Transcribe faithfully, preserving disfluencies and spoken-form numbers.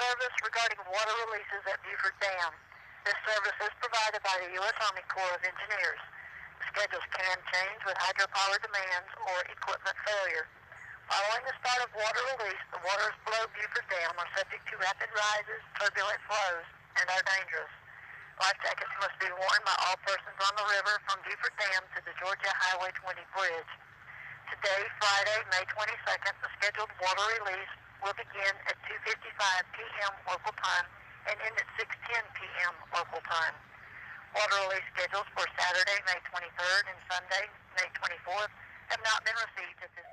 service regarding water releases at Buford Dam. This service is provided by the U S Army Corps of Engineers. Schedules can change with hydropower demands or equipment failure. Following the start of water release, the waters below Buford Dam are subject to rapid rises, turbulent flows, and are dangerous. Life jackets must be worn by all persons on the river from Buford Dam to the Georgia Highway twenty bridge. Today, Friday, May twenty-second, the scheduled water release will begin at two fifty-five p m local time and end at six ten p m local time. Water release schedules for Saturday, May twenty-third and Sunday, May twenty-fourth have not been received at this